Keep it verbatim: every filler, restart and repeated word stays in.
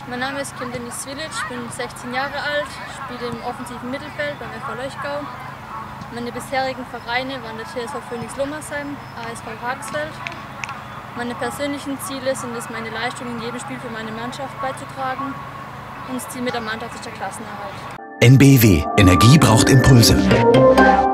Mein Name ist Kim Denis Svilic, ich bin sechzehn Jahre alt, spiele im offensiven Mittelfeld beim F V Leuchgau. Meine bisherigen Vereine waren der T S V Phoenix Lummersheim, A S V Hagsfeld. Meine persönlichen Ziele sind es, meine Leistung in jedem Spiel für meine Mannschaft beizutragen, und das Ziel mit der Mannschaft ist der Klassenerhalt. N B W. Energie braucht Impulse.